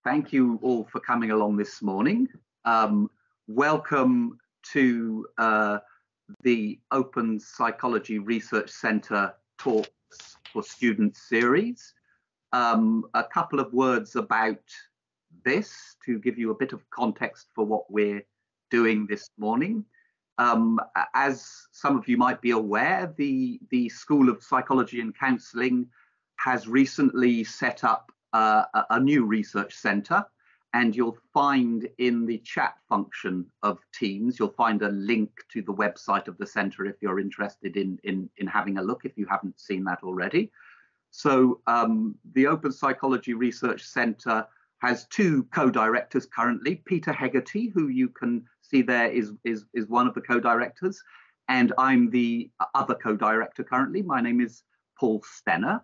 Thank you all for coming along this morning. Welcome to the Open Psychology Research Centre Talks for Students series. A couple of words about this to give you a bit of context for what we're doing this morning. As some of you might be aware, the School of Psychology and Counselling has recently set up a new research centre, and you'll find in the chat function of Teams, you'll find a link to the website of the centre if you're interested in having a look, if you haven't seen that already. So the Open Psychology Research Centre has two co-directors currently. Peter Hegarty, who you can see there, is one of the co-directors, and I'm the other co-director currently. My name is Paul Stenner.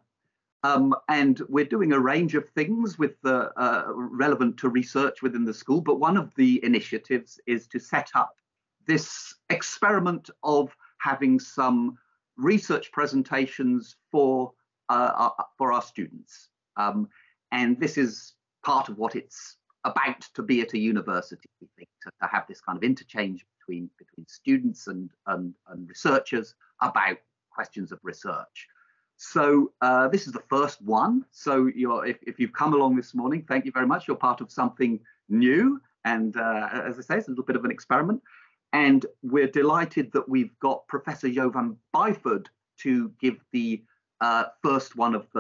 And we're doing a range of things with relevant to research within the school, but one of the initiatives is to set up this experiment of having some research presentations for our students. And this is part of what it's about to be at a university, we think, to have this kind of interchange between students and researchers about questions of research. So this is the first one. So if you've come along this morning, thank you very much. You're part of something new. And as I say, it's a little bit of an experiment. And we're delighted that we've got Professor Jovan Byford to give the first one of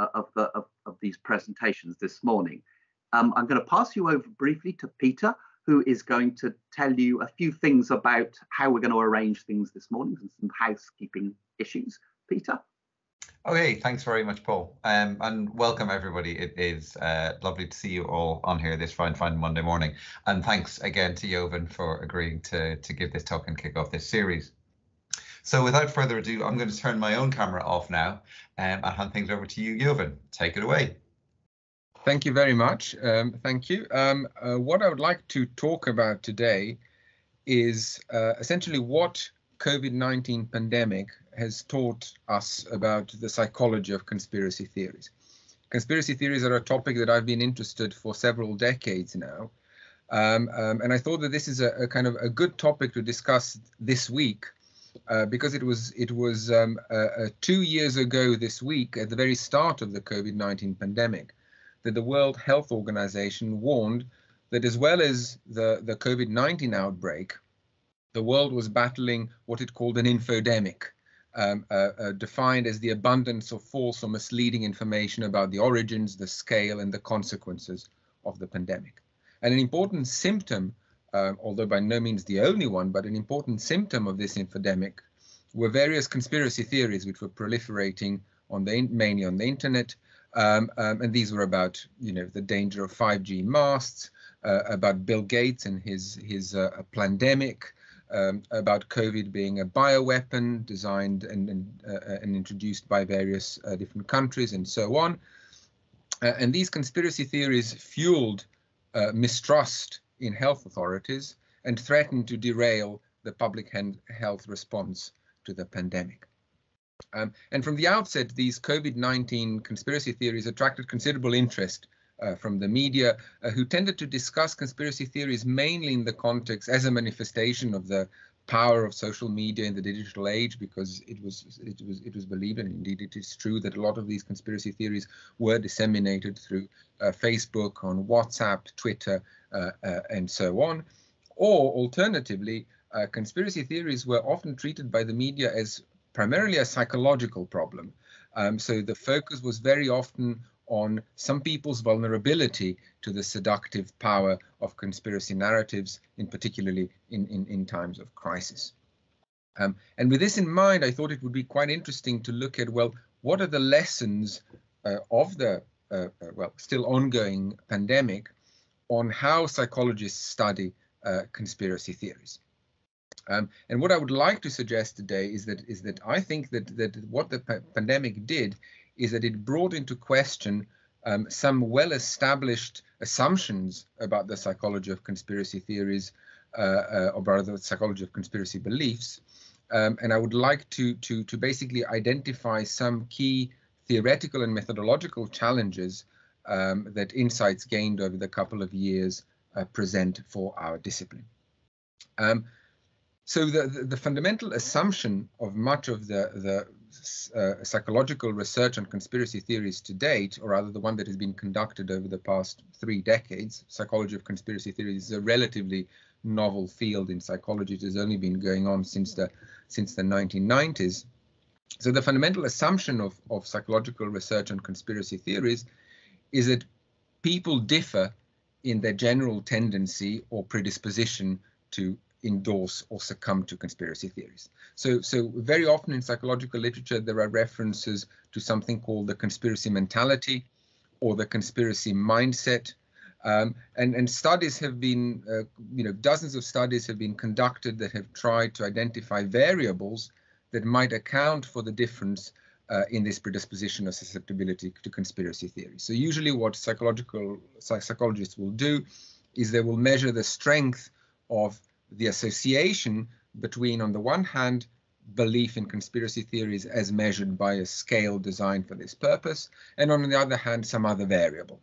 these presentations this morning. I'm going to pass you over briefly to Peter, who is going to tell you a few things about how we're going to arrange things this morning and some housekeeping issues. Peter? Okay, thanks very much, Paul, and welcome everybody. It is lovely to see you all on here this fine Monday morning, and thanks again to Jovan for agreeing to give this talk and kick off this series. So without further ado, I'm going to turn my own camera off now and hand things over to you, Jovan. Take it away. Thank you very much. Thank you. What I would like to talk about today is essentially what COVID-19 pandemic has taught us about the psychology of conspiracy theories. Conspiracy theories are a topic that I've been interested for several decades now. And I thought that this is a kind of a good topic to discuss this week because it was 2 years ago this week, at the very start of the COVID-19 pandemic, that the World Health Organization warned that as well as the COVID-19 outbreak, the world was battling what it called an infodemic, defined as the abundance of false or misleading information about the origins, the scale, and the consequences of the pandemic. And an important symptom, although by no means the only one, but an important symptom of this infodemic were various conspiracy theories which were proliferating mainly on the internet. And these were about, the danger of 5G masts, about Bill Gates and his plandemic, about COVID being a bioweapon designed and introduced by various different countries and so on. And these conspiracy theories fueled mistrust in health authorities and threatened to derail the public health response to the pandemic. And from the outset, these COVID-19 conspiracy theories attracted considerable interest from the media, who tended to discuss conspiracy theories mainly in the context as a manifestation of the power of social media in the digital age, because it was believed, and indeed it is true, that a lot of these conspiracy theories were disseminated through Facebook, on WhatsApp, Twitter, and so on. Or alternatively, conspiracy theories were often treated by the media as primarily a psychological problem. So the focus was very often on some people's vulnerability to the seductive power of conspiracy narratives, particularly in times of crisis. And with this in mind, I thought it would be quite interesting to look at, well, what are the lessons of the still ongoing pandemic on how psychologists study conspiracy theories. And what I would like to suggest today is that I think that what the pandemic did is that it brought into question some well-established assumptions about the psychology of conspiracy theories, or rather the psychology of conspiracy beliefs. And I would like to basically identify some key theoretical and methodological challenges that insights gained over the couple of years present for our discipline. So the fundamental assumption of much of the psychological research on conspiracy theories to date, or rather the one that has been conducted over the past 3 decades, psychology of conspiracy theories is a relatively novel field in psychology. It has only been going on since the 1990s. So the fundamental assumption of psychological research on conspiracy theories is that people differ in their general tendency or predisposition to endorse or succumb to conspiracy theories. So very often in psychological literature, there are references to something called the conspiracy mentality or the conspiracy mindset. And studies have been, dozens of studies have been conducted that have tried to identify variables that might account for the difference in this predisposition or susceptibility to conspiracy theories. So usually what psychologists will do is they will measure the strength of the association between, on the one hand, belief in conspiracy theories as measured by a scale designed for this purpose, and on the other hand, some other variable.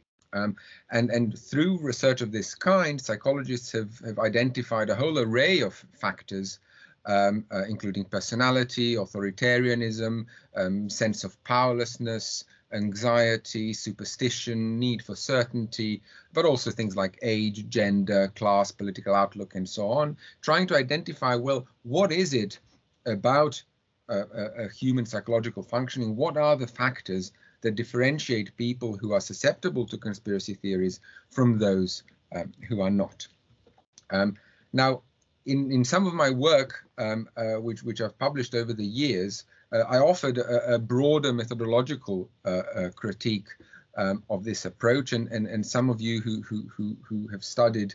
And through research of this kind, psychologists have identified a whole array of factors, including personality, authoritarianism, sense of powerlessness, anxiety, superstition, need for certainty, but also things like age, gender, class, political outlook, and so on, trying to identify, well, what is it about a human psychological functioning? What are the factors that differentiate people who are susceptible to conspiracy theories from those who are not? Now, in some of my work, which I've published over the years, I offered a broader methodological critique of this approach, and some of you who have studied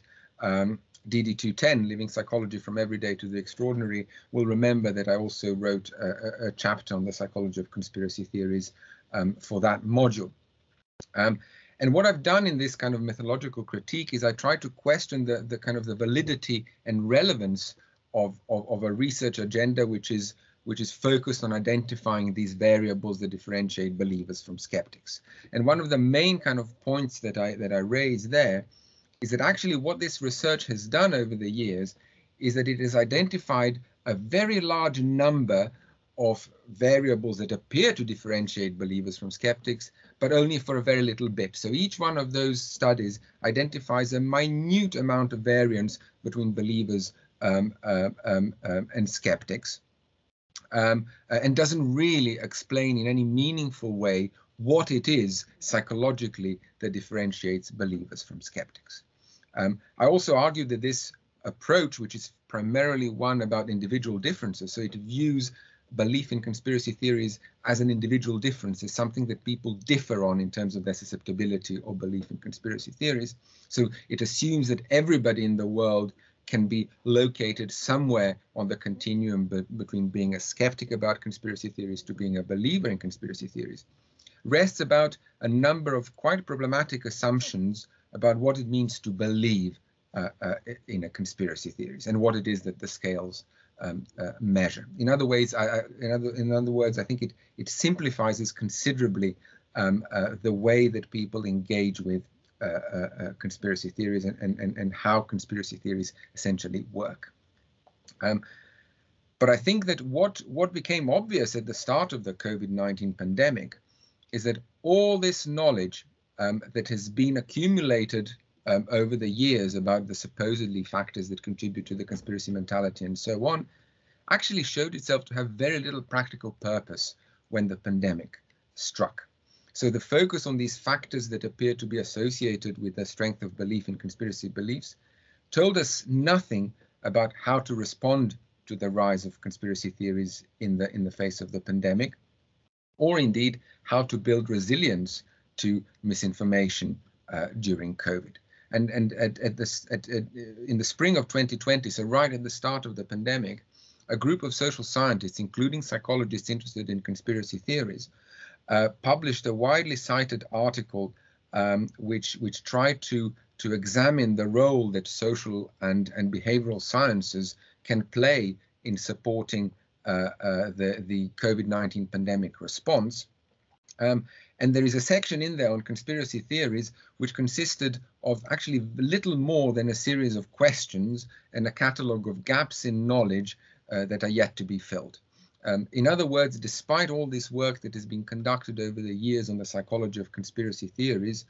DD210, Living Psychology from Everyday to the Extraordinary, will remember that I also wrote a chapter on the psychology of conspiracy theories for that module. And what I've done in this kind of methodological critique is I try to question the kind of the validity and relevance of a research agenda which is focused on identifying these variables that differentiate believers from skeptics. And one of the main kind of points that I raise there is that actually what this research has done over the years is that it has identified a very large number of variables that appear to differentiate believers from skeptics, but only for a very little bit. So each one of those studies identifies a minute amount of variance between believers and skeptics, and doesn't really explain in any meaningful way what it is psychologically that differentiates believers from skeptics. I also argue that this approach, which is primarily one about individual differences, so it views belief in conspiracy theories as an individual difference, is something that people differ on in terms of their susceptibility or belief in conspiracy theories. So it assumes that everybody in the world can be located somewhere on the continuum between being a skeptic about conspiracy theories to being a believer in conspiracy theories, rests about a number of quite problematic assumptions about what it means to believe in a conspiracy theories and what it is that the scales measure. In other words, I think it simplifies considerably the way that people engage with conspiracy theories and how conspiracy theories essentially work. But I think that what became obvious at the start of the COVID-19 pandemic is that all this knowledge that has been accumulated over the years about the supposedly factors that contribute to the conspiracy mentality and so on, actually showed itself to have very little practical purpose when the pandemic struck. So the focus on these factors that appear to be associated with the strength of belief in conspiracy beliefs told us nothing about how to respond to the rise of conspiracy theories in the face of the pandemic, or indeed how to build resilience to misinformation during COVID. And in the spring of 2020, so right at the start of the pandemic, a group of social scientists, including psychologists interested in conspiracy theories, published a widely cited article which tried to examine the role that social and behavioral sciences can play in supporting the COVID-19 pandemic response. And there is a section in there on conspiracy theories which consisted of actually little more than a series of questions and a catalogue of gaps in knowledge that are yet to be filled. In other words, despite all this work that has been conducted over the years on the psychology of conspiracy theories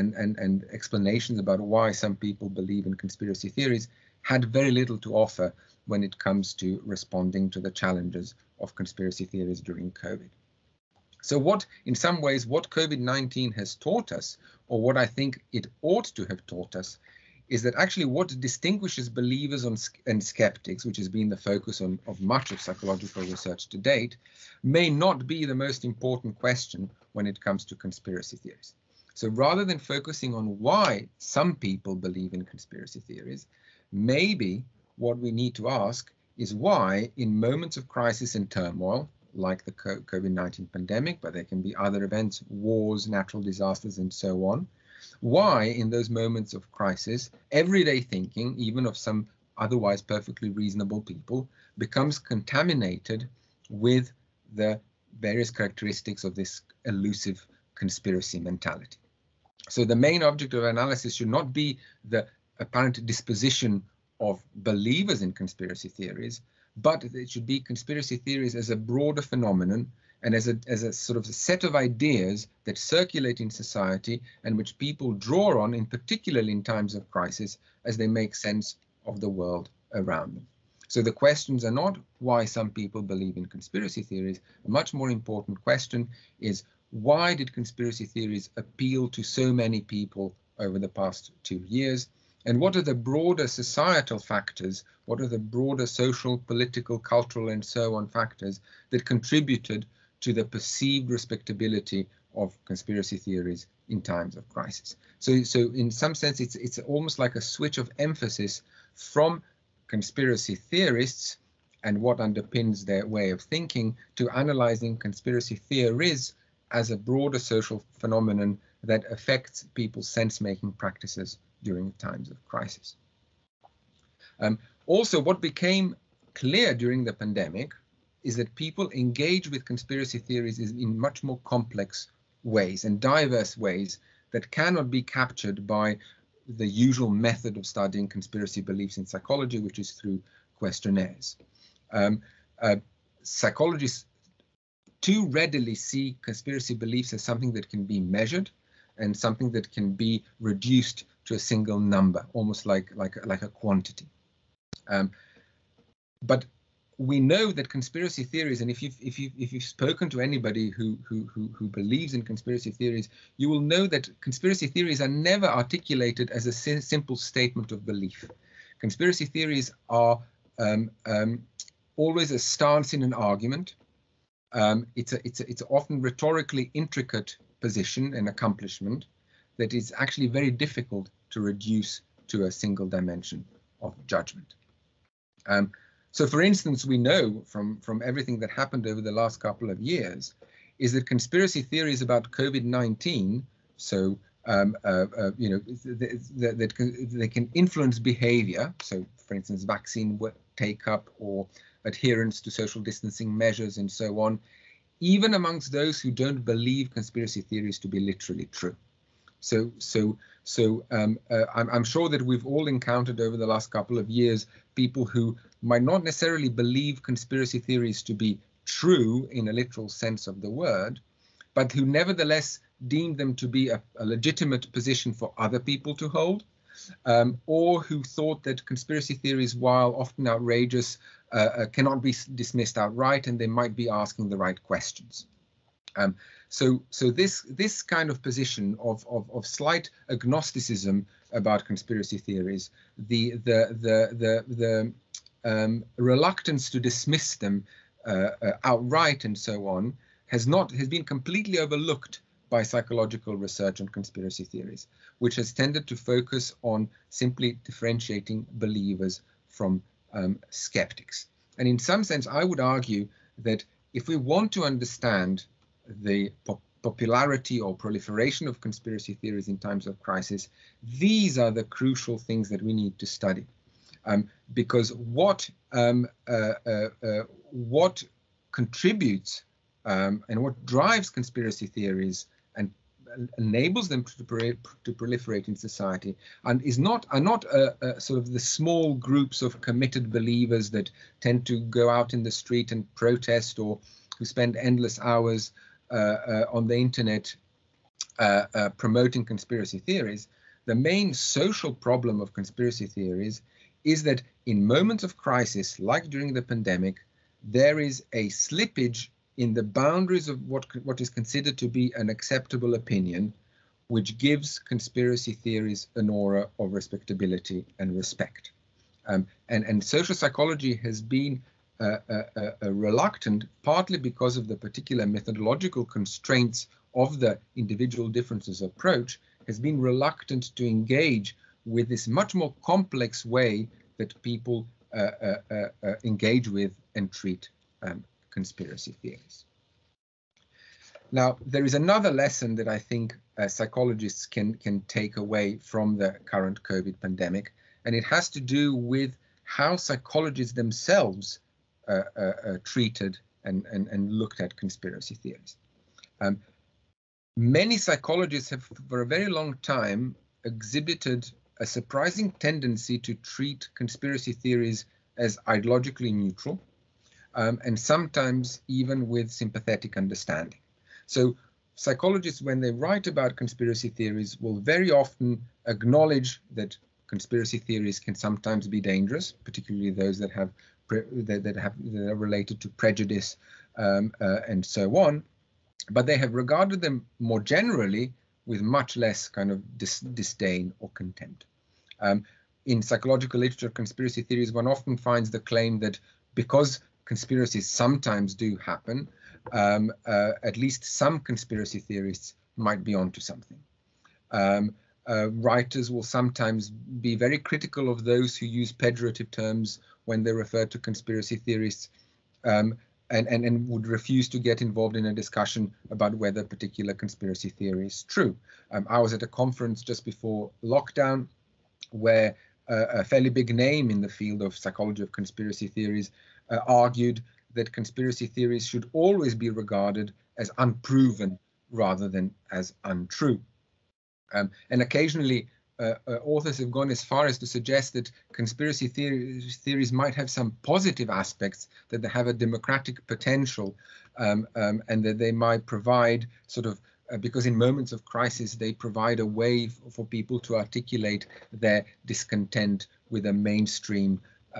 and explanations about why some people believe in conspiracy theories, had very little to offer when it comes to responding to the challenges of conspiracy theories during COVID. So what, in some ways, what COVID-19 has taught us, or what I think it ought to have taught us, is that actually what distinguishes believers and skeptics, which has been the focus of much of psychological research to date, may not be the most important question when it comes to conspiracy theories. So rather than focusing on why some people believe in conspiracy theories, maybe what we need to ask is why, in moments of crisis and turmoil, like the COVID-19 pandemic, but there can be other events, wars, natural disasters, and so on, why in those moments of crisis, everyday thinking, even of some otherwise perfectly reasonable people, becomes contaminated with the various characteristics of this elusive conspiracy mentality. So the main object of analysis should not be the apparent disposition of believers in conspiracy theories, but it should be conspiracy theories as a broader phenomenon and as a sort of a set of ideas that circulate in society and which people draw on, in particularly in times of crisis, as they make sense of the world around them. So the questions are not why some people believe in conspiracy theories. A much more important question is, why did conspiracy theories appeal to so many people over the past 2 years? And what are the broader societal factors, what are the broader social, political, cultural, and so on factors that contributed to the perceived respectability of conspiracy theories in times of crisis? So in some sense, it's almost like a switch of emphasis from conspiracy theorists and what underpins their way of thinking to analyzing conspiracy theories as a broader social phenomenon that affects people's sense-making practices during times of crisis. Also, what became clear during the pandemic is that people engage with conspiracy theories in much more complex ways and diverse ways that cannot be captured by the usual method of studying conspiracy beliefs in psychology, which is through questionnaires. Psychologists too readily see conspiracy beliefs as something that can be measured and something that can be reduced to a single number, almost like a quantity. But we know that conspiracy theories, and if you've spoken to anybody who believes in conspiracy theories, you will know that conspiracy theories are never articulated as a simple statement of belief. Conspiracy theories are always a stance in an argument. It's often rhetorically intricate position and accomplishment that is actually very difficult to reduce to a single dimension of judgment. So for instance, we know from everything that happened over the last couple of years is that conspiracy theories about COVID-19, so you know, they can influence behavior. So for instance, vaccine take-up or adherence to social distancing measures and so on, even amongst those who don't believe conspiracy theories to be literally true. So I'm sure that we've all encountered over the last couple of years people who might not necessarily believe conspiracy theories to be true in a literal sense of the word, but who nevertheless deemed them to be a legitimate position for other people to hold, or who thought that conspiracy theories, while often outrageous, cannot be dismissed outright, and they might be asking the right questions. So this kind of position of slight agnosticism about conspiracy theories, the reluctance to dismiss them outright and so on, has been completely overlooked by psychological research on conspiracy theories, which has tended to focus on simply differentiating believers from skeptics. And in some sense, I would argue that if we want to understand the popularity or proliferation of conspiracy theories in times of crisis, these are the crucial things that we need to study. Because what contributes and what drives conspiracy theories and enables them to proliferate in society, and are not sort of the small groups of committed believers that tend to go out in the street and protest, or who spend endless hours on the internet promoting conspiracy theories. The main social problem of conspiracy theories is that in moments of crisis, like during the pandemic, there is a slippage in the boundaries of what is considered to be an acceptable opinion, which gives conspiracy theories an aura of respectability and respect. And social psychology has been reluctant, partly because of the particular methodological constraints of the individual differences approach, has been reluctant to engage with this much more complex way that people engage with and treat conspiracy theories. Now, there is another lesson that I think psychologists can take away from the current COVID pandemic, and it has to do with how psychologists themselves treated and looked at conspiracy theories. Many psychologists have, for a very long time, exhibited a surprising tendency to treat conspiracy theories as ideologically neutral, and sometimes even with sympathetic understanding. So psychologists, when they write about conspiracy theories, will very often acknowledge that conspiracy theories can sometimes be dangerous, particularly those that are related to prejudice and so on. But they have regarded them more generally with much less kind of disdain or contempt. In psychological literature, conspiracy theories, one often finds the claim that because conspiracies sometimes do happen, at least some conspiracy theorists might be onto something. Writers will sometimes be very critical of those who use pejorative terms when they refer to conspiracy theorists, and would refuse to get involved in a discussion about whether a particular conspiracy theory is true. I was at a conference just before lockdown where a fairly big name in the field of psychology of conspiracy theories argued that conspiracy theories should always be regarded as unproven rather than as untrue. And occasionally, authors have gone as far as to suggest that conspiracy theories might have some positive aspects, that they have a democratic potential, and that they might provide sort of, because in moments of crisis, they provide a way for people to articulate their discontent with the mainstream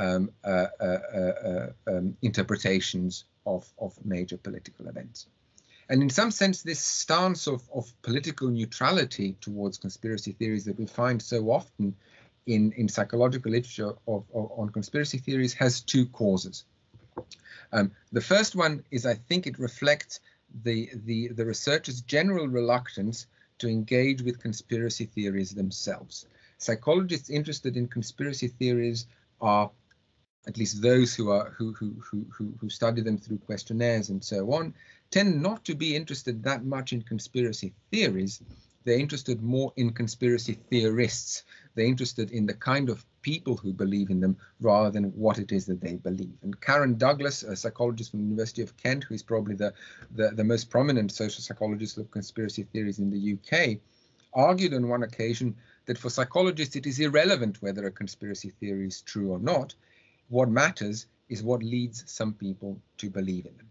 interpretations of major political events. And in some sense, this stance of political neutrality towards conspiracy theories that we find so often in psychological literature on conspiracy theories has two causes. The first one is, I think it reflects the researchers' general reluctance to engage with conspiracy theories themselves. Psychologists interested in conspiracy theories are, at least those who study them through questionnaires and so on, tend not to be interested that much in conspiracy theories. They're interested more in conspiracy theorists. They're interested in the kind of people who believe in them rather than what it is that they believe. And Karen Douglas, a psychologist from the University of Kent, who is probably the most prominent social psychologist of conspiracy theories in the UK, argued on one occasion that for psychologists it is irrelevant whether a conspiracy theory is true or not. What matters is what leads some people to believe in them.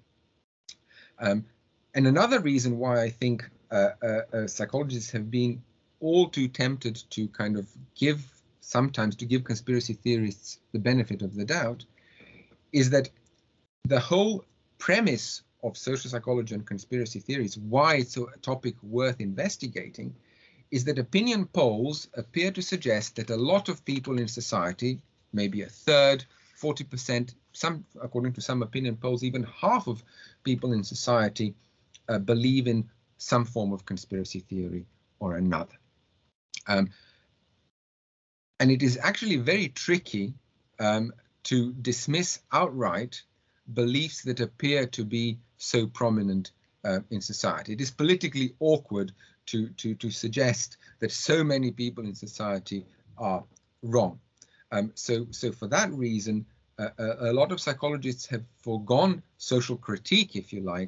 And another reason why I think psychologists have been all too tempted to kind of give conspiracy theorists the benefit of the doubt is that the whole premise of social psychology and conspiracy theories, why it's a topic worth investigating, is that opinion polls appear to suggest that a lot of people in society, maybe a third, 40%, according to some opinion polls, even half of people in society believe in some form of conspiracy theory or another. And it is actually very tricky to dismiss outright beliefs that appear to be so prominent in society. It is politically awkward to suggest that so many people in society are wrong. So for that reason, a lot of psychologists have foregone social critique, if you like,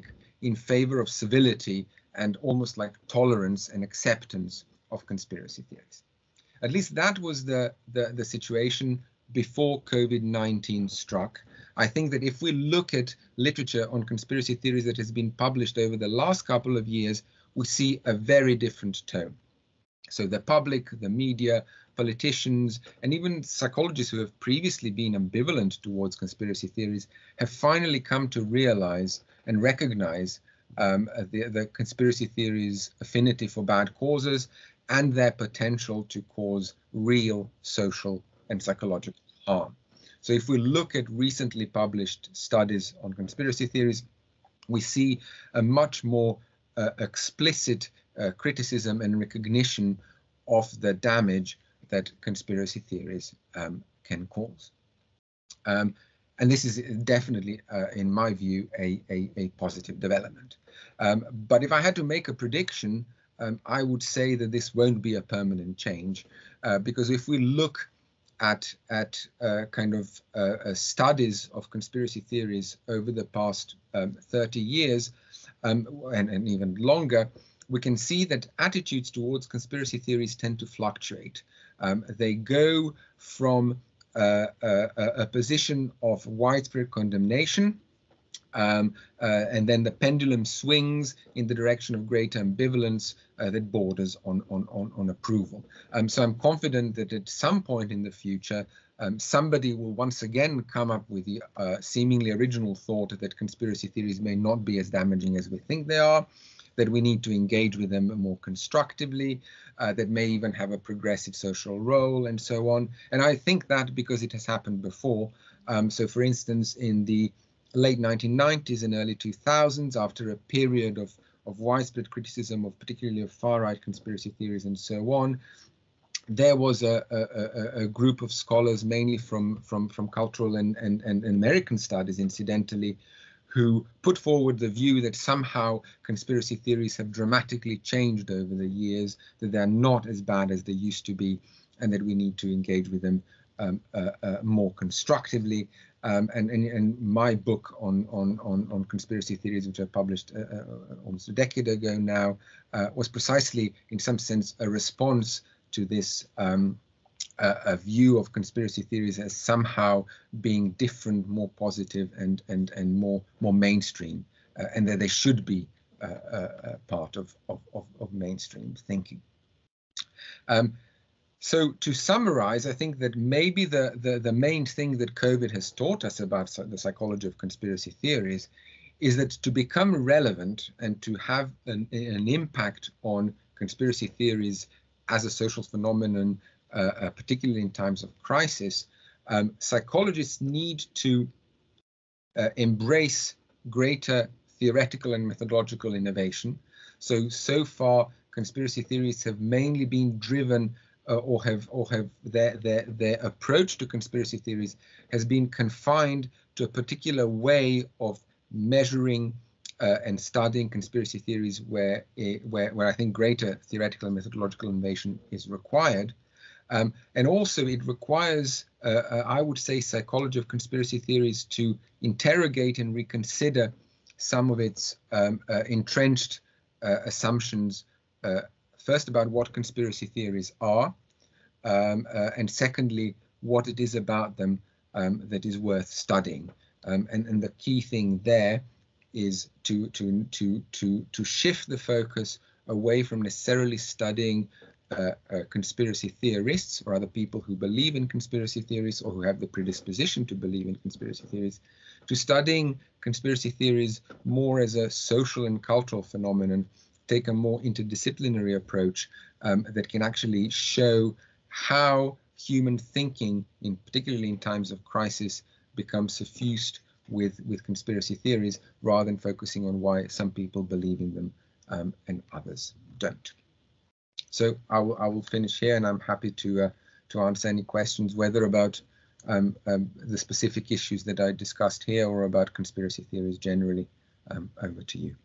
in favor of civility and almost like tolerance and acceptance of conspiracy theories. At least that was the situation before COVID-19 struck. I think that if we look at literature on conspiracy theories that has been published over the last couple of years, we see a very different tone. So the public, the media, politicians, and even psychologists who have previously been ambivalent towards conspiracy theories have finally come to realize and recognize the conspiracy theories' affinity for bad causes and their potential to cause real social and psychological harm. So if we look at recently published studies on conspiracy theories, we see a much more explicit criticism and recognition of the damage that conspiracy theories can cause. And this is definitely, in my view, a positive development. But if I had to make a prediction, I would say that this won't be a permanent change, because if we look at studies of conspiracy theories over the past 30 years and even longer, we can see that attitudes towards conspiracy theories tend to fluctuate. They go from a position of widespread condemnation, and then the pendulum swings in the direction of greater ambivalence that borders on approval. So I'm confident that at some point in the future, somebody will once again come up with the seemingly original thought that conspiracy theories may not be as damaging as we think they are, that we need to engage with them more constructively, that may even have a progressive social role and so on. And I think that because it has happened before. So for instance, in the late 1990s and early 2000s, after a period of widespread criticism of particularly of far-right conspiracy theories and so on, there was a group of scholars, mainly from cultural and American studies, incidentally, who put forward the view that somehow conspiracy theories have dramatically changed over the years, that they're not as bad as they used to be, and that we need to engage with them more constructively. And my book on conspiracy theories, which I published almost a decade ago now, was precisely, in some sense, a response to this a view of conspiracy theories as somehow being different, more positive, and more mainstream, and that they should be part of mainstream thinking. So to summarize, I think that maybe the main thing that COVID has taught us about the psychology of conspiracy theories is that to become relevant and to have an impact on conspiracy theories as a social phenomenon, particularly in times of crisis, psychologists need to embrace greater theoretical and methodological innovation. So far, conspiracy theories have mainly been driven or have their approach to conspiracy theories has been confined to a particular way of measuring and studying conspiracy theories where I think greater theoretical and methodological innovation is required. And also it requires, I would say, psychology of conspiracy theories to interrogate and reconsider some of its entrenched assumptions, first about what conspiracy theories are, and secondly, what it is about them that is worth studying. And the key thing there is to shift the focus away from necessarily studying conspiracy theorists or other people who believe in conspiracy theories or who have the predisposition to believe in conspiracy theories, to studying conspiracy theories more as a social and cultural phenomenon, take a more interdisciplinary approach that can actually show how human thinking, particularly in times of crisis, becomes suffused with conspiracy theories, rather than focusing on why some people believe in them and others don't. So I will finish here, and I'm happy to answer any questions, whether about the specific issues that I discussed here or about conspiracy theories generally. Over to you.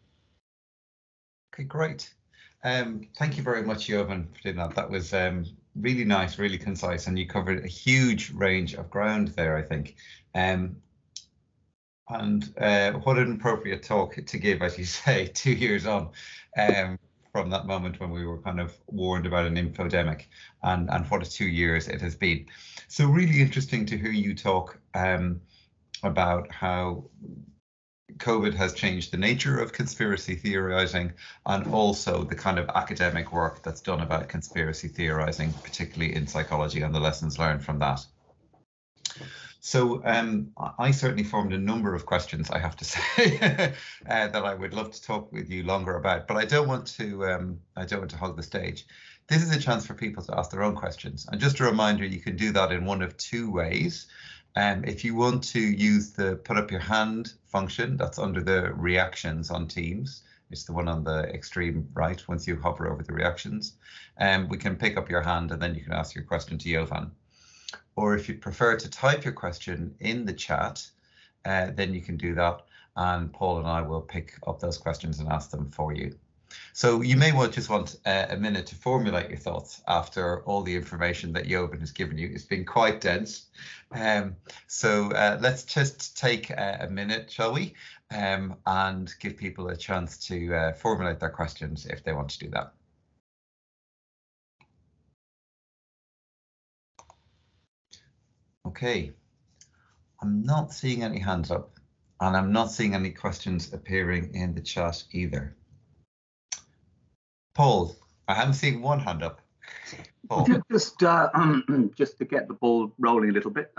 Okay, great. Thank you very much, Jovan, for doing that. That was really nice, really concise, and you covered a huge range of ground there, I think. And what an appropriate talk to give, as you say, 2 years on from that moment when we were kind of warned about an infodemic, and what a 2 years it has been. So really interesting to hear you talk about how COVID has changed the nature of conspiracy theorizing, and also the kind of academic work that's done about conspiracy theorizing, particularly in psychology, and the lessons learned from that. So I certainly formed a number of questions, I have to say, that I would love to talk with you longer about, but I don't want to hog the stage. This is a chance for people to ask their own questions. And just a reminder, you can do that in one of two ways. If you want to use the put up your hand function, that's under the reactions on Teams. It's the one on the extreme right, once you hover over the reactions. We can pick up your hand and then you can ask your question to Jovan. Or if you'd prefer to type your question in the chat, then you can do that. And Paul and I will pick up those questions and ask them for you. So you may just want a minute to formulate your thoughts after all the information that Jovan has given you. It's been quite dense. So let's just take a minute, shall we? And give people a chance to formulate their questions if they want to do that. Okay, I'm not seeing any hands up, and I'm not seeing any questions appearing in the chat either. Paul, I am seeing one hand up. Paul. Just to get the ball rolling a little bit.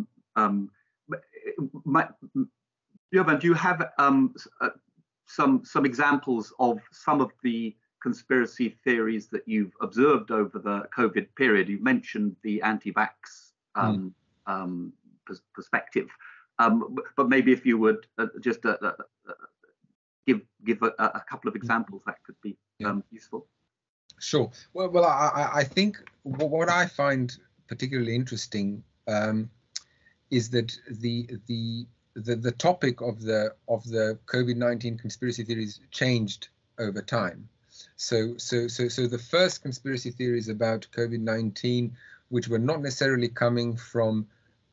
Jovan, do you have some examples of some of the conspiracy theories that you've observed over the COVID period? You mentioned the anti-vax perspective, but maybe if you would just give a couple of examples, that could be useful. Sure. Well, I think what I find particularly interesting is that the topic of the COVID-19 conspiracy theories changed over time. So the first conspiracy theories about COVID-19, which were not necessarily coming from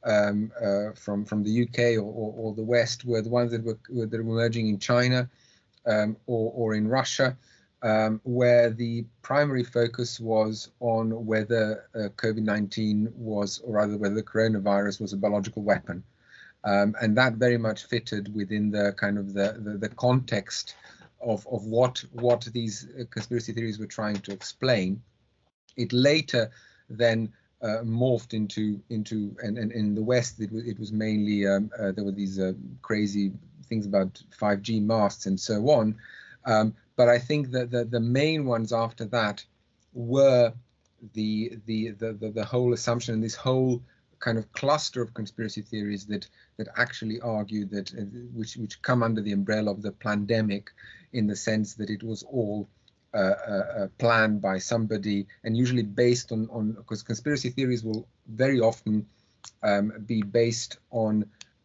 the UK or the West, were the ones that were emerging in China or in Russia, where the primary focus was on whether COVID-19 was, or rather whether the coronavirus was a biological weapon. And that very much fitted within the kind of the context of what these conspiracy theories were trying to explain. It later then morphed into and in the West it was mainly there were these crazy things about 5G masts and so on. But I think that the main ones after that were the whole assumption, and this whole kind of cluster of conspiracy theories that actually argue that which come under the umbrella of the pandemic, in the sense that it was all planned by somebody, and usually based on because conspiracy theories will very often be based on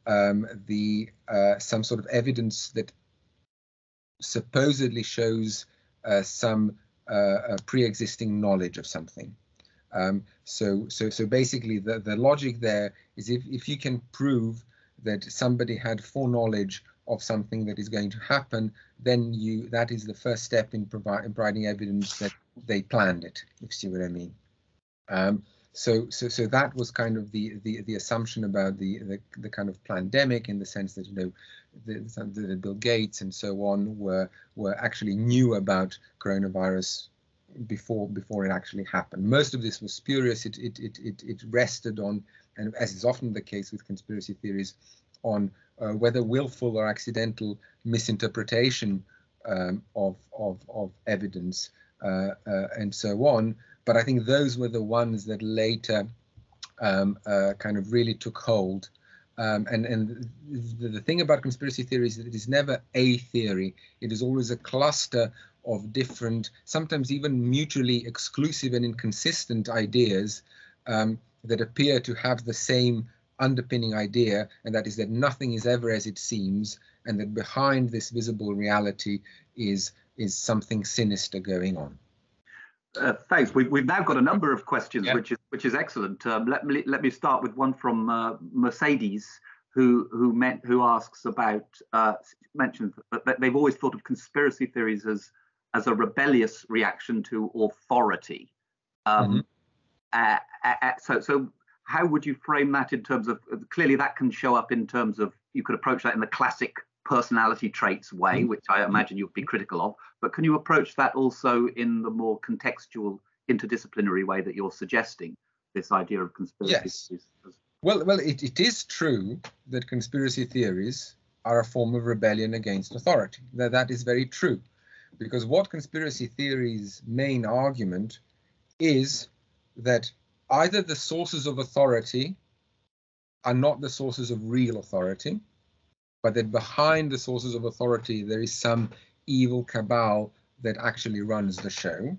some sort of evidence that supposedly shows some pre-existing knowledge of something. So basically the logic there is if you can prove that somebody had foreknowledge of something that is going to happen, then that is the first step in providing evidence that they planned it, if you see what I mean. So that was kind of the assumption about the kind of pandemic, in the sense that, you know, the Bill Gates and so on were actually knew about coronavirus before it actually happened. Most of this was spurious. It rested on, and as is often the case with conspiracy theories, on whether willful or accidental misinterpretation of evidence and so on. But I think those were the ones that later kind of really took hold. And the thing about conspiracy theories is that it is never a theory. It is always a cluster of different, sometimes even mutually exclusive and inconsistent ideas that appear to have the same underpinning idea, and that is that nothing is ever as it seems, and that behind this visible reality is something sinister going on. Thanks. We've now got a number of questions, which is excellent. Let me start with one from Mercedes, who asks about mentions that they've always thought of conspiracy theories as a rebellious reaction to authority. So how would you frame that in terms of, clearly that can show up in terms of, you could approach that in the classic personality traits way, which I imagine you'd be critical of, but can you approach that also in the more contextual, interdisciplinary way that you're suggesting, this idea of conspiracy theories? Well, it is true that conspiracy theories are a form of rebellion against authority. That is very true, because what conspiracy theories' main argument is that either the sources of authority are not the sources of real authority, but that behind the sources of authority there is some evil cabal that actually runs the show,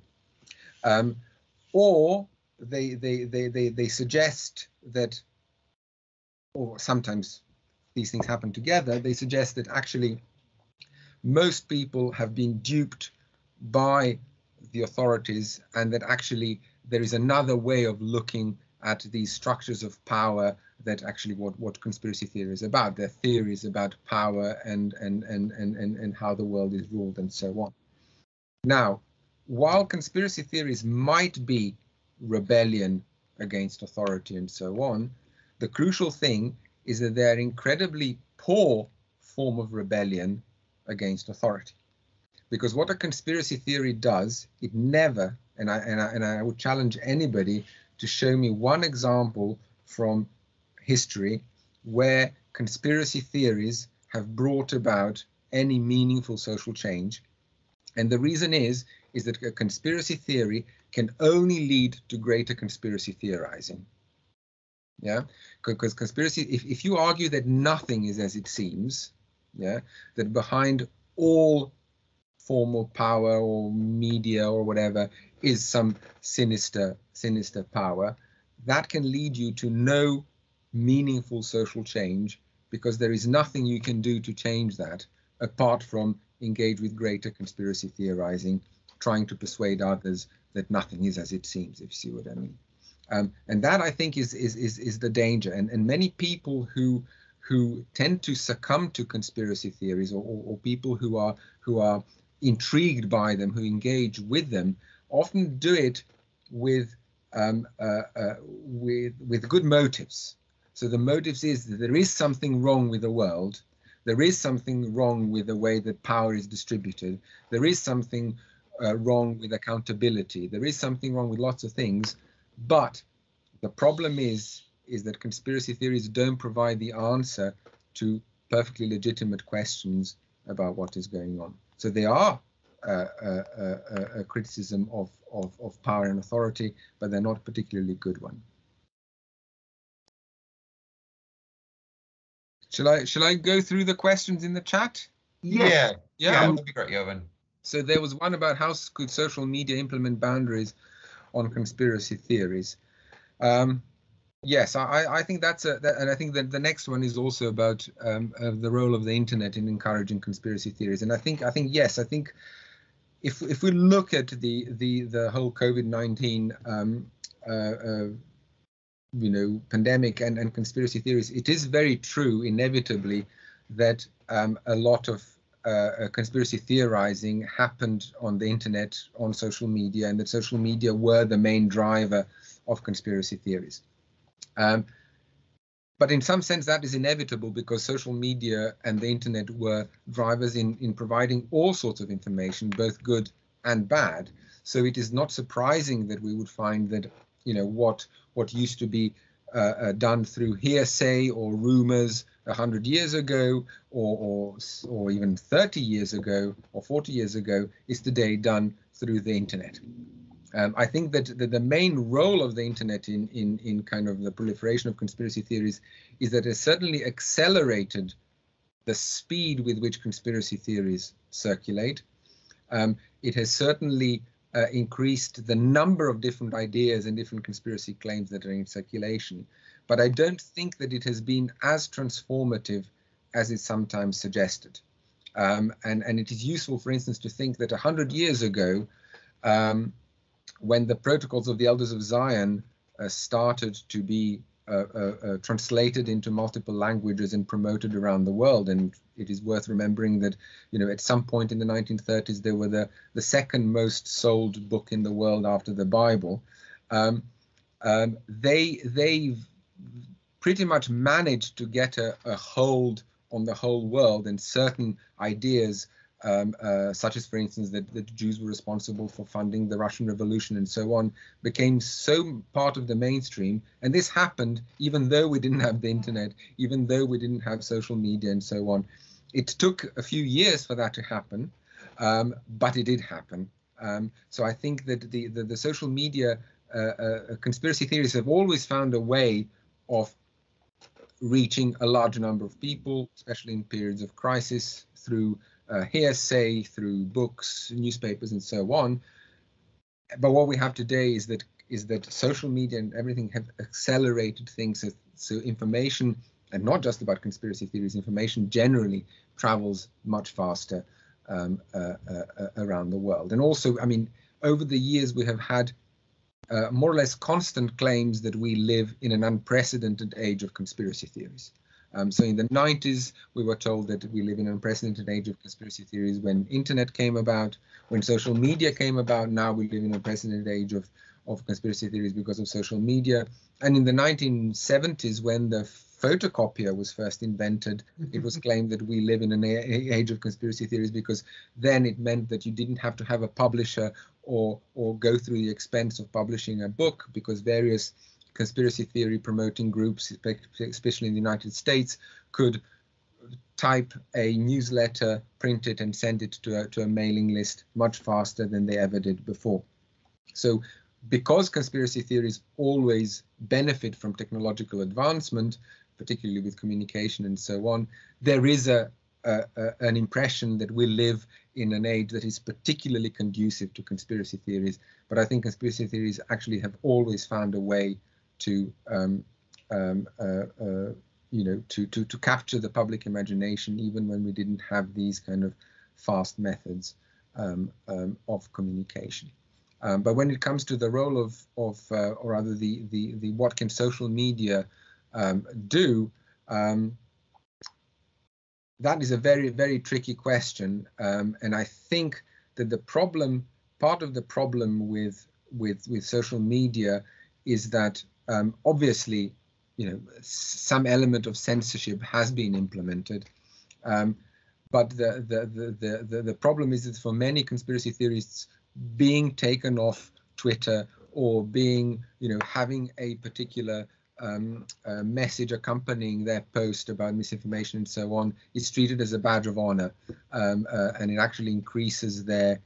or they suggest that, or sometimes these things happen together, they suggest that actually most people have been duped by the authorities, and that actually there is another way of looking at these structures of power, that actually what conspiracy theory is about. Their theories about power and how the world is ruled and so on. Now, while conspiracy theories might be rebellion against authority and so on, the crucial thing is that they're incredibly poor form of rebellion against authority. Because what a conspiracy theory does, it never, and I would challenge anybody to show me one example from history where conspiracy theories have brought about any meaningful social change. And the reason is that a conspiracy theory can only lead to greater conspiracy theorizing. Yeah, because conspiracy, if you argue that nothing is as it seems, yeah, that behind all formal power or media or whatever is some sinister power, that can lead you to no meaningful social change, because there is nothing you can do to change that apart from engage with greater conspiracy theorizing, trying to persuade others that nothing is as it seems, if you see what I mean. And that, I think, is the danger. And many people who tend to succumb to conspiracy theories, or people who are intrigued by them, who engage with them, often do it with good motives. So the motives is that there is something wrong with the world. There is something wrong with the way that power is distributed. There is something wrong with accountability. There is something wrong with lots of things. But the problem is that conspiracy theories don't provide the answer to perfectly legitimate questions about what is going on. So they are a criticism of power and authority, but they're not a particularly good one. Shall I go through the questions in the chat? Yeah, that'd be great, Jovan. So there was one about how could social media implement boundaries on conspiracy theories. Yes, I think that's and I think that the next one is also about the role of the internet in encouraging conspiracy theories. And I think yes, I think if we look at the whole COVID-19 pandemic and conspiracy theories, it is very true, inevitably, that a lot of conspiracy theorizing happened on the internet, on social media, and that social media were the main driver of conspiracy theories. But in some sense that is inevitable, because social media and the internet were drivers in providing all sorts of information, both good and bad. So it is not surprising that we would find that, what used to be done through hearsay or rumors 100 years ago, or even 30 years ago or 40 years ago, is today done through the internet. I think that the main role of the internet in kind of the proliferation of conspiracy theories is that it certainly accelerated the speed with which conspiracy theories circulate. It has certainly increased the number of different ideas and different conspiracy claims that are in circulation. But I don't think that it has been as transformative as is sometimes suggested. And it is useful, for instance, to think that 100 years ago, when the protocols of the Elders of Zion started to be translated into multiple languages and promoted around the world. And it is worth remembering that, at some point in the 1930s, they were the second most sold book in the world after the Bible. They pretty much managed to get a hold on the whole world, and certain ideas, such as, for instance, that the Jews were responsible for funding the Russian Revolution and so on, became so part of the mainstream. And this happened even though we didn't have the internet, even though we didn't have social media and so on. It took a few years for that to happen, but it did happen. So I think that the social media conspiracy theories have always found a way of reaching a large number of people, especially in periods of crisis, through hearsay, through books, newspapers, and so on. But what we have today is that social media and everything have accelerated things. So information, and not just about conspiracy theories, information generally travels much faster around the world. And also, I mean, over the years we have had more or less constant claims that we live in an unprecedented age of conspiracy theories. So in the 90s, we were told that we live in an unprecedented age of conspiracy theories. When internet came about, when social media came about, now we live in an unprecedented age of conspiracy theories because of social media. And in the 1970s, when the photocopier was first invented, it was claimed that we live in an age of conspiracy theories, because then it meant that you didn't have to have a publisher or go through the expense of publishing a book, because various conspiracy theory promoting groups, especially in the United States, could type a newsletter, print it, and send it to a mailing list much faster than they ever did before. So because conspiracy theories always benefit from technological advancement, particularly with communication and so on, there is an impression that we live in an age that is particularly conducive to conspiracy theories. But I think conspiracy theories actually have always found a way to to capture the public imagination, even when we didn't have these kind of fast methods of communication. But when it comes to the role of or rather the what can social media do, that is a very, very tricky question, and I think that part of the problem with social media is that obviously, some element of censorship has been implemented, but the problem is that for many conspiracy theorists, being taken off Twitter or being, having a particular message accompanying their post about misinformation and so on is treated as a badge of honor, and it actually increases their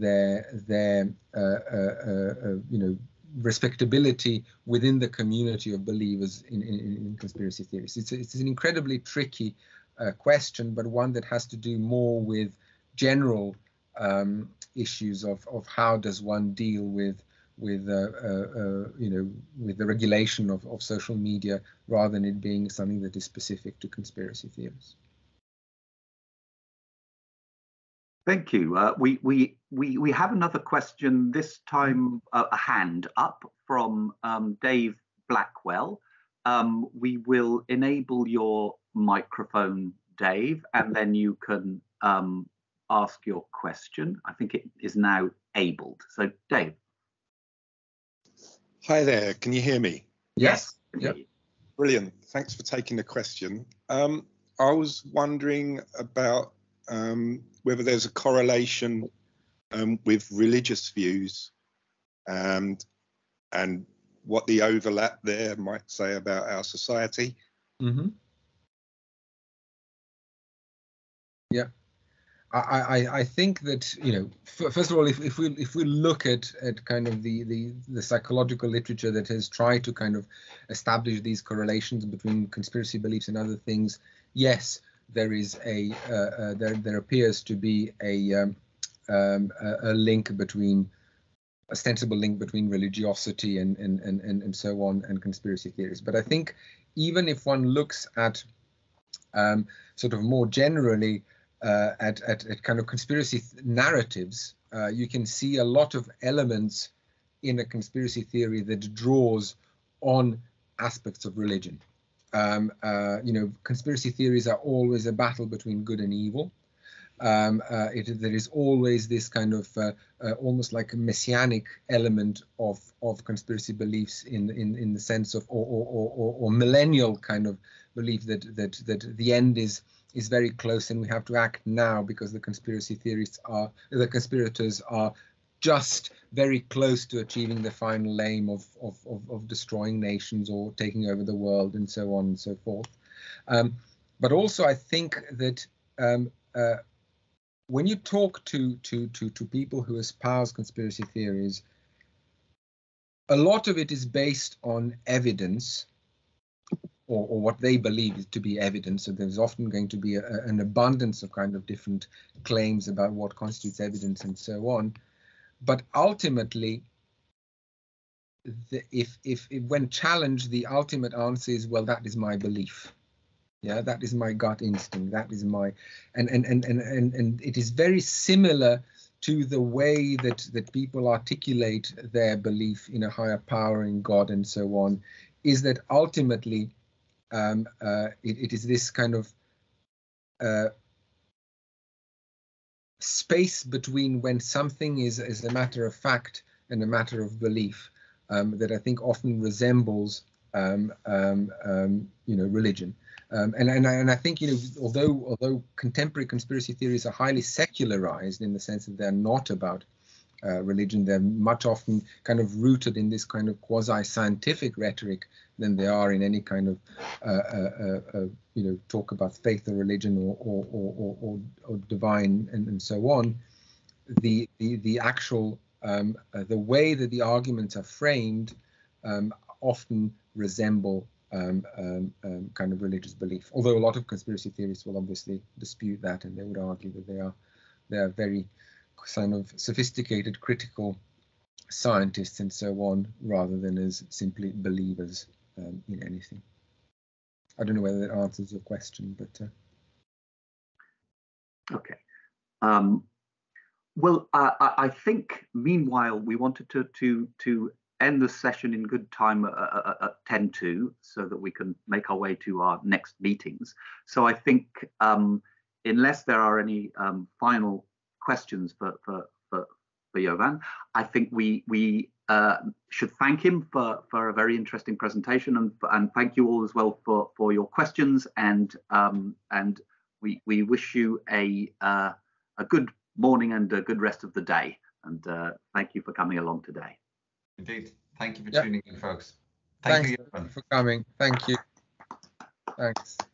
respectability within the community of believers in conspiracy theories. It's an incredibly tricky question, but one that has to do more with general issues of how does one deal with the regulation of social media, rather than it being something that is specific to conspiracy theories. Thank you. We have another question, this time a hand up from Dave Blackwell. We will enable your microphone, Dave, and then you can ask your question. I think it is now abled. So, Dave. Hi there, can you hear me? Yes. Yep. Brilliant, thanks for taking the question. I was wondering about whether there's a correlation with religious views and what the overlap there might say about our society. Mm-hmm. Yeah. I think that, first of all, if we look at kind of the psychological literature that has tried to kind of establish these correlations between conspiracy beliefs and other things, yes, there is there appears to be a link between ostensible link between religiosity and so on and conspiracy theories. But I think even if one looks at sort of more generally at kind of conspiracy narratives, you can see a lot of elements in a conspiracy theory that draws on aspects of religion. You know, conspiracy theories are always a battle between good and evil. There is always this kind of almost like a messianic element of conspiracy beliefs in the sense of or millennial kind of belief that the end is very close and we have to act now because the conspirators are just very close to achieving the final aim of destroying nations or taking over the world and so on and so forth. But also I think that when you talk to people who espouse conspiracy theories, a lot of it is based on evidence or what they believe is to be evidence. So there's often going to be an abundance of kind of different claims about what constitutes evidence and so on. But ultimately, if when challenged, the ultimate answer is, well, that is my belief. Yeah, that is my gut instinct. That is my, and it is very similar to the way that people articulate their belief in a higher power, in God, and so on. Is that ultimately it is this kind of space between when something is a matter of fact and a matter of belief that I think often resembles you know, religion. And I think, you know, although contemporary conspiracy theories are highly secularized in the sense that they're not about religion, they're much often kind of rooted in this kind of quasi-scientific rhetoric than they are in any kind of you know, talk about faith or religion or divine and so on. The actual the way that the arguments are framed often resemble kind of religious belief, although a lot of conspiracy theorists will obviously dispute that, and they would argue that they are very kind of sophisticated critical scientists and so on, rather than as simply believers in anything. I don't know whether that answers your question, but okay. Well, I think meanwhile we wanted to end the session in good time at 10 to, so that we can make our way to our next meetings. So I think unless there are any final questions for Jovan, I think we should thank him for a very interesting presentation, and thank you all as well for your questions, and we wish you a good morning and a good rest of the day, and thank you for coming along today. Indeed. Thank you for tuning in, folks. Thanks for coming. Thank you. Thanks.